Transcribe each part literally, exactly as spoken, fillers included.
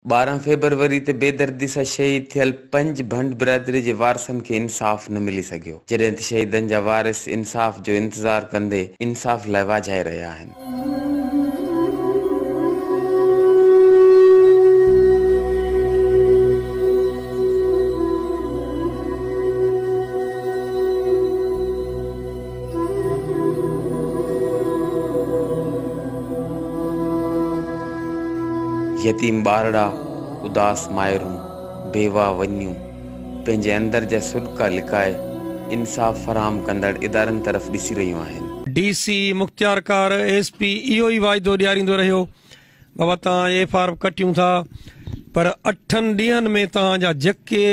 बारह फरवरी ते बेदर्दी सां शहीद थियल पंज भंड बिरादरी जे वारसनि खे इंसाफ़ न मिली सघियो, जॾहिं त शहीदनि जा वारिस इंसाफ़ जो इंतज़ार कंदे इंसाफ़ लाइ वाझाए रहिया आहिनि। यतीम ॿारड़ा, उदास मायरूं, बेवा वञूं पंहिंजे अंदर जा सुॾका लिकाए इंसाफ़ फराहम कंदड़ इदारनि तरफ़ ॾिसी रहियूं आहिनि। डीसी मुख्तियारकार एसपी इहो ई वाइदो ॾियारींदो रहियो, बाबा तव्हां एफ आर कटियूं था, पर अठनि ॾींहंनि में तव्हांजा जेके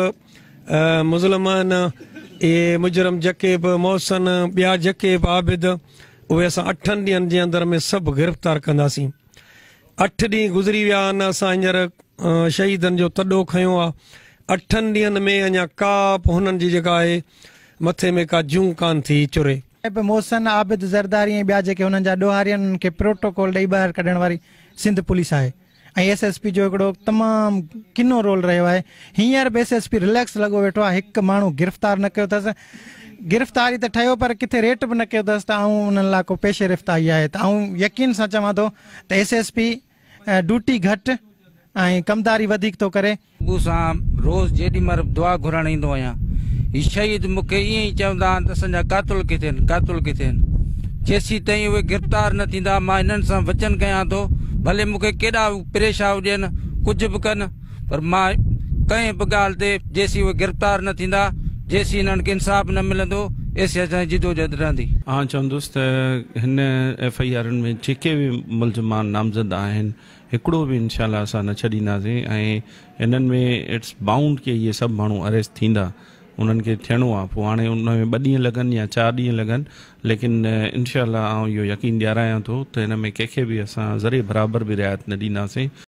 बि मुज़लमान ए मुजरम जेके बि मौसन ॿिया जेके बि आबिद उहे असां अठनि ॾींहंनि जे अंदर में सभु गिरफ़्तार कंदासीं। अठ ॾींहं गुज़री विया आहिनि, असां हींअर शहीदनि जो तॾो खयो आहे। अठनि ॾींहंनि में अञा का बि हुननि जी जेका आहे मथे में का जूं कान थी चुरे। मोहसन आबिद ज़रदारी ऐं ॿिया जेके हुननि जा ॾोहारियनि उन्हनि खे प्रोटोकॉल ॾेई ॿाहिरि कढण वारी सिंध पुलिस आहे ऐं एस एस पी जो हिकिड़ो तमामु किनो रोल रहियो आहे। हींअर B S S P relax लॻो वेठो आहे, हिकु माण्हू गिरफ़्तार न कयो अथसि। गिरफ़्तारी त ठहियो पर किथे रेट बि न कयो अथसि त ऐं उन्हनि लाइ को पेश गिरफ़्तारी आहे त ऐं यकीन सां चवां थो त एस एस पी ड्यूटी घटि ऐं कमदारी वधीक थो करे। सां रोज़ जेॾी महिल दुआ घुरण ईंदो आहियां, हीउ शहीद मूंखे ईअं ई चवंदा आहिनि त असांजा कातुल किथे आहिनि, कातुल किथे आहिनि। जेसीं ताईं उहे गिरफ़्तार न थींदा मां हिननि सां वचन कयां थो, भले मूंखे केॾा प्रेशा हुजनि कुझु बि कनि, पर मां कंहिं बि ॻाल्हि ते जेसीं उहे गिरफ़्तार न थींदा, जेसीं हिननि खे इंसाफ़ न मिलंदो, एसी असांजी जिदोजहद रहंदी। आउं चवंदुसि त हिन एफ आई आरनि में जेके बि मुल्ज़मान नामज़द आहिनि हिकिड़ो बि इनशाला असां न छॾींदासीं ऐं हिननि में इट्स बाउंड के इहे सभु माण्हू अरेस्ट थींदा, उन्हनि खे थियणो आहे। पोइ हाणे उन में ॿ ॾींहं लॻनि या चारि ॾींहं लॻनि, लेकिन इनशाला आउं इहो यकीन ॾियारायां थो त हिन में कंहिंखे बि असां ज़रे बराबरि बि रिआयत न ॾींदासीं।